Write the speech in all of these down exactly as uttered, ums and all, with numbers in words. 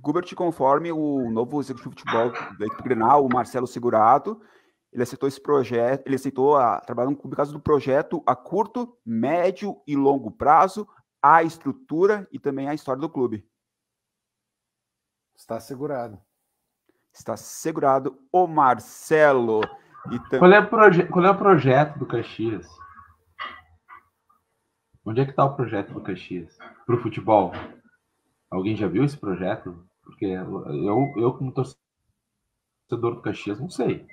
Gubert, conforme o novo executivo de futebol da equipe Grenal, o Marcelo Segurato, ele aceitou esse projeto, ele aceitou a, trabalhar no clube por causa do projeto a curto, médio e longo prazo, a estrutura e também a história do clube. Está segurado. Está segurado o Marcelo. E tam... qual, é o proje... qual é o projeto do Caxias? Onde é que está o projeto do Caxias para o futebol? Alguém já viu esse projeto? Porque eu, eu como torcedor do Caxias, não sei.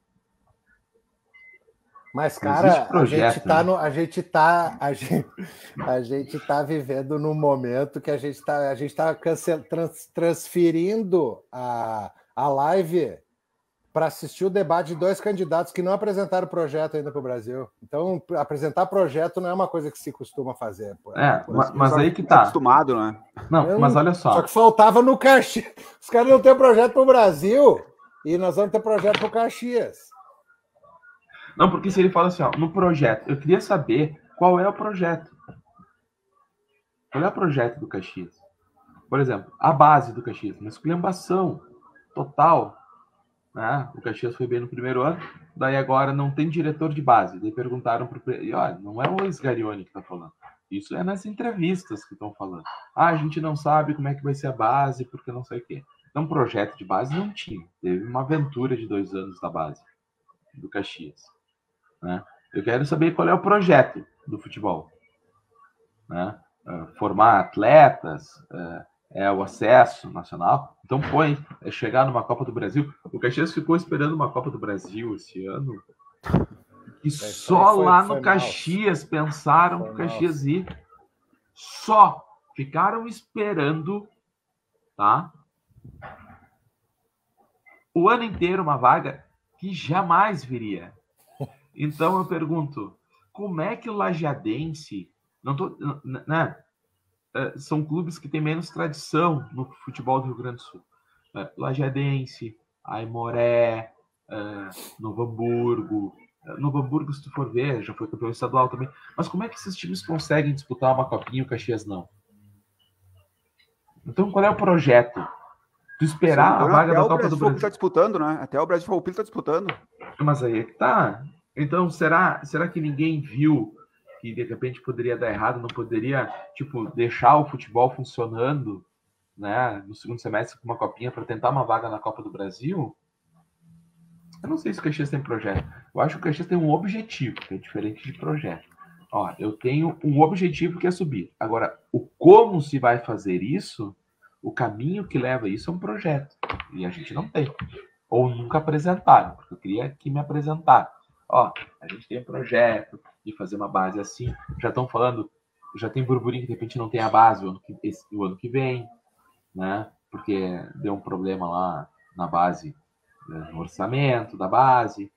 Mas, cara, a gente tá no, a gente tá, a gente, a gente tá vivendo num momento que a gente tá, a gente tá cancel, trans, transferindo a, a live para assistir o debate de dois candidatos que não apresentaram projeto ainda para o Brasil. Então, apresentar projeto não é uma coisa que se costuma fazer. Pô. É, mas, mas aí que tá. Acostumado, né? Não, Eu, mas olha só. Só que faltava no Caxias. Os caras não têm projeto para o Brasil e nós vamos ter projeto para o Caxias. Não, porque se ele fala assim, ó, no projeto, eu queria saber qual é o projeto. Qual é o projeto do Caxias? Por exemplo, a base do Caxias, uma esculhambação total. Né? O Caxias foi bem no primeiro ano, daí agora não tem diretor de base. Daí perguntaram para o... E olha, não é o ex-Garione que está falando. Isso é nas entrevistas que estão falando. Ah, a gente não sabe como é que vai ser a base, porque não sei o quê. Então, projeto de base não tinha. Teve uma aventura de dois anos da base do Caxias. Né? Eu quero saber qual é o projeto do futebol. Né? Uh, formar atletas, uh, é o acesso nacional. Então põe, é chegar numa Copa do Brasil. O Caxias ficou esperando uma Copa do Brasil esse ano. E só foi, lá foi no Caxias mal. pensaram foi que o Caxias mal. ir. Só ficaram esperando, tá? O ano inteiro uma vaga que jamais viria. Então eu pergunto, como é que o Lajeadense, não tô, né? São clubes que têm menos tradição no futebol do Rio Grande do Sul. Lajeadense, Aimoré, Novo Hamburgo. Novo Hamburgo, se tu for ver, já foi campeão estadual também. Mas como é que esses times conseguem disputar uma copinha e o Caxias não? Então qual é o projeto? Tu esperar Sim, a vaga da Copa do Brasil? Está disputando, né? Até o Brasil Farroupilha está disputando. Mas aí é que tá. Então, será, será que ninguém viu que de repente poderia dar errado, não poderia, tipo, deixar o futebol funcionando, né, no segundo semestre com uma copinha para tentar uma vaga na Copa do Brasil? Eu não sei se o Caxias tem projeto. Eu acho que o Caxias tem um objetivo, que é diferente de projeto. Ó, eu tenho um objetivo que é subir. Agora, o como se vai fazer isso, o caminho que leva isso é um projeto. E a gente não tem. Ou nunca apresentaram, porque eu queria que me apresentaram. Ó, a gente tem um projeto de fazer uma base assim. Já estão falando, já tem burburinho que de repente não tem a base o ano que, esse, o ano que vem, né? Porque deu um problema lá na base, no orçamento da base.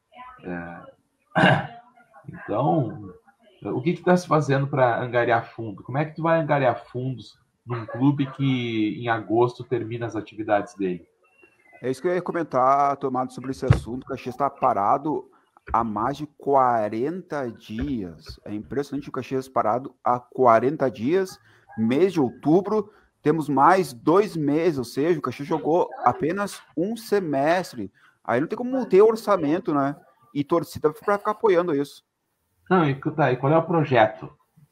É... Então, o que tu está se fazendo para angariar fundo? Como é que tu vai angariar fundos num clube que em agosto termina as atividades dele? É isso que eu ia comentar, Tomado, sobre esse assunto. O Caxias está parado há mais de quarenta dias. É impressionante o Caxias parado há quarenta dias. Mês de outubro, temos mais dois meses, ou seja, o Caxias jogou apenas um semestre. Aí não tem como ter orçamento, né? E torcida para ficar apoiando isso. Não, e, tá, e qual é o projeto?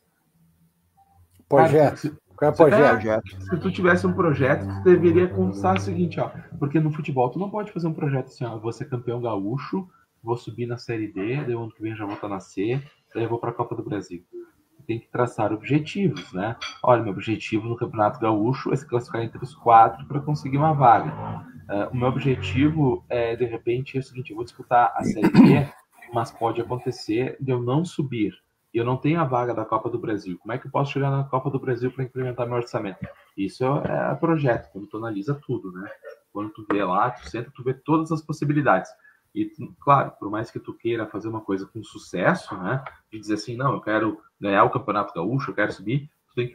Projeto. Cara, se, qual é o projeto? É, se tu tivesse um projeto, tu deveria constar o seguinte, ó. Porque no futebol tu não pode fazer um projeto assim, ó. Vou ser campeão gaúcho, vou subir na Série D, daí o ano que vem já vou estar na C, daí eu vou para a Copa do Brasil. Tem que traçar objetivos, né? Olha, meu objetivo no Campeonato Gaúcho é se classificar entre os quatro para conseguir uma vaga. Uh, o meu objetivo é, de repente, é o seguinte, eu vou disputar a Série D, mas pode acontecer de eu não subir. E eu não tenho a vaga da Copa do Brasil. Como é que eu posso chegar na Copa do Brasil para implementar meu orçamento? Isso é projeto, quando tu analisa tudo, né? Quando tu vê lá, tu senta, tu vê todas as possibilidades. E, claro, por mais que tu queira fazer uma coisa com sucesso, né? De dizer assim, não, eu quero ganhar o Campeonato Gaúcho, eu quero subir, tu tem que,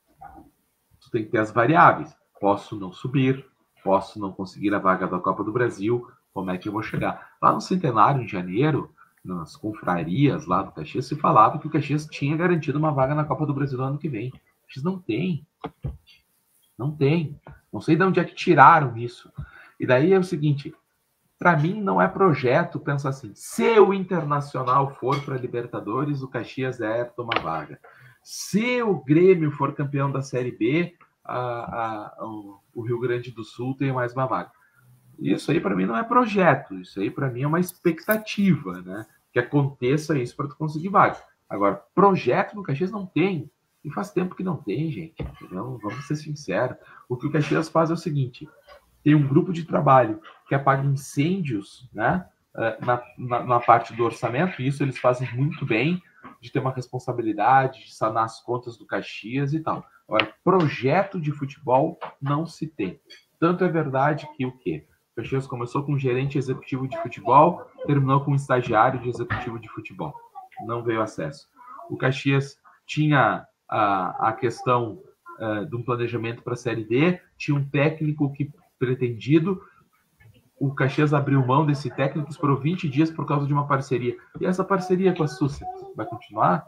tu tem que ter as variáveis. Posso não subir, posso não conseguir a vaga da Copa do Brasil, como é que eu vou chegar? Lá no Centenário, em janeiro, nas confrarias lá do Caxias, se falava que o Caxias tinha garantido uma vaga na Copa do Brasil no ano que vem. O Caxias não tem. Não tem. Não sei de onde é que tiraram isso. E daí é o seguinte, para mim não é projeto pensar assim, se o Internacional for para Libertadores, o Caxias deve tomar vaga. Se o Grêmio for campeão da Série B, a, a, o, o Rio Grande do Sul tem mais uma vaga. Isso aí para mim não é projeto, isso aí para mim é uma expectativa, né? Que aconteça isso para tu conseguir vaga. Agora, projeto no Caxias não tem. E faz tempo que não tem, gente. Entendeu? Vamos ser sinceros. O que o Caxias faz é o seguinte, tem um grupo de trabalho que apaga incêndios, né, na, na, na parte do orçamento, e isso eles fazem muito bem, de ter uma responsabilidade, de sanar as contas do Caxias e tal. Agora, projeto de futebol não se tem. Tanto é verdade que o quê? O Caxias começou com um gerente executivo de futebol, terminou com um estagiário de executivo de futebol. Não veio acesso. O Caxias tinha a, a questão uh, de um planejamento para a Série D, tinha um técnico que pretendido, o Caxias abriu mão desse técnico, esperou vinte dias por causa de uma parceria. E essa parceria com a Sussex vai continuar?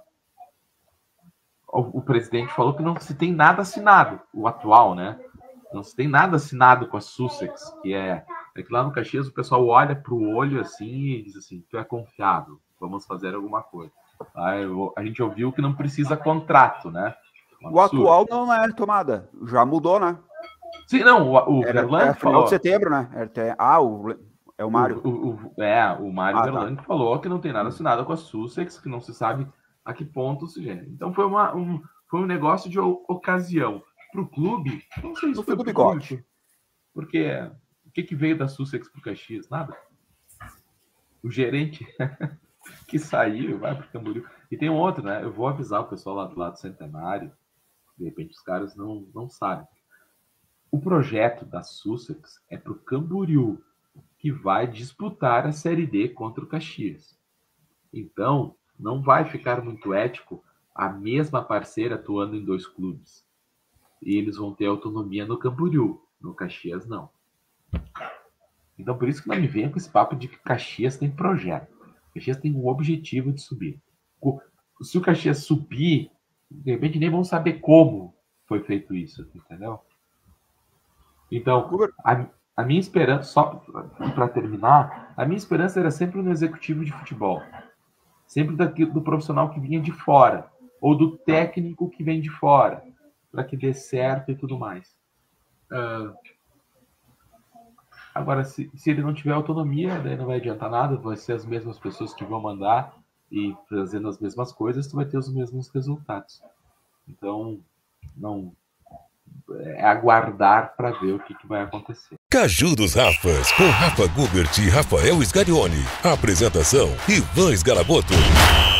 O, o presidente falou que não se tem nada assinado, o atual, né? Não se tem nada assinado com a Sussex, que é, é que lá no Caxias o pessoal olha para o olho assim e diz assim, tu é confiável, vamos fazer alguma coisa. Aí, eu, a gente ouviu que não precisa contrato, né? Um o atual não é tomada, já mudou, né? Sim, não, o, o Era, Verlaine é falou... final de setembro, né? Era, ah, o, é o Mário. O, o, o, é, o Mário ah, Verlaine tá. falou que não tem nada assinado com a Sussex, que não se sabe a que ponto se gera. Então foi, uma, um, foi um negócio de ocasião. Para o clube, não sei se foi do bigode. Clube, porque o que, que veio da Sussex para o Caxias? Nada. O gerente que saiu vai para o Camboriú. E tem um outro, né? Eu vou avisar o pessoal lá do lado do Centenário, de repente os caras não, não sabem. O projeto da Sussex é para o Camboriú, que vai disputar a Série D contra o Caxias. Então, não vai ficar muito ético a mesma parceira atuando em dois clubes. E eles vão ter autonomia no Camboriú, no Caxias não. Então, por isso que não me venha com esse papo de que Caxias tem projeto. O Caxias tem um objetivo de subir. Se o Caxias subir, de repente nem vão saber como foi feito isso, entendeu? Então, a, a minha esperança, só para terminar, a minha esperança era sempre no executivo de futebol. Sempre daqui, do profissional que vinha de fora, ou do técnico que vem de fora, para que dê certo e tudo mais. Uh, agora, se, se ele não tiver autonomia, daí não vai adiantar nada, vai ser as mesmas pessoas que vão mandar e fazendo as mesmas coisas, tu vai ter os mesmos resultados. Então, não... é aguardar para ver o que, que vai acontecer. Caju dos Rafas, com Rafa Gubert e Rafael Sgarione. Apresentação, Ivan Sgaraboto.